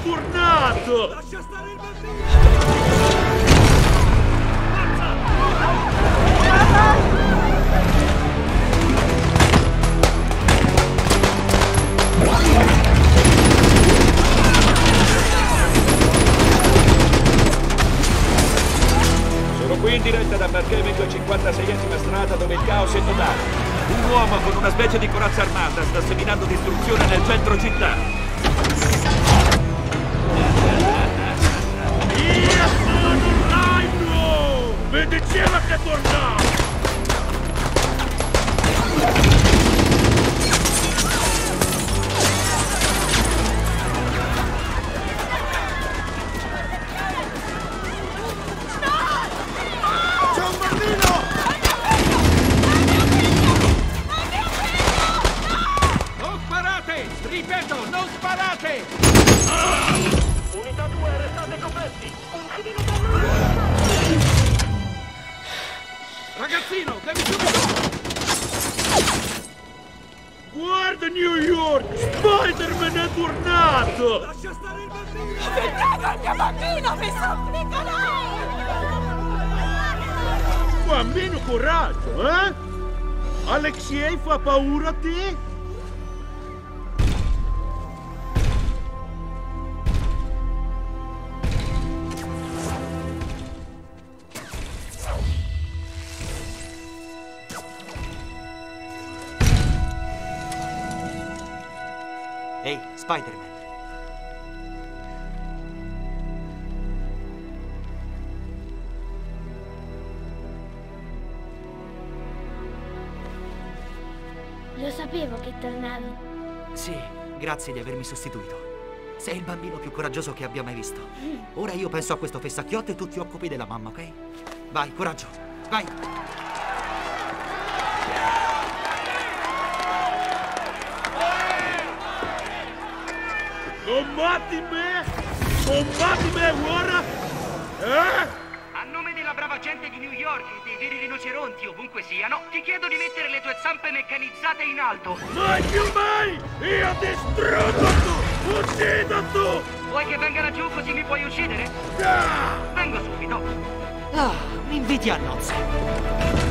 tornato! Lascia stare il bambino! Sono qui in diretta da Bergame 256esima strada dove il caos è totale. Un uomo con una specie di corazza armata sta seminando distruzione nel centro città. Io sono Rhino! Mi diceva che tornava! C'è un bambino! Non sparate! Ripeto, non sparate! Unità 2, restate coperti! Ragazzino, devi subito! Guarda New York! Spider-Man è tornato! Lascia stare il bambino! Vi prego il mio bambino, vi supplico, no! Bambino coraggio, eh? Alexei fa paura a te? Ehi, Spider-Man. Lo sapevo che tornavi. Sì, grazie di avermi sostituito. Sei il bambino più coraggioso che abbia mai visto. Ora io penso a questo fessacchiotto e tu ti occupi della mamma, ok? Vai, coraggio, vai! Combatti me! Combatti me ora! Eh? A nome della brava gente di New York e dei veri rinoceronti ovunque siano, ti chiedo di mettere le tue zampe meccanizzate in alto. Mai più mai! Io distruggo tu! Uccido tu! Vuoi che venga laggiù così mi puoi uccidere? Ah! Vengo subito. Ah, mi inviti a nozze.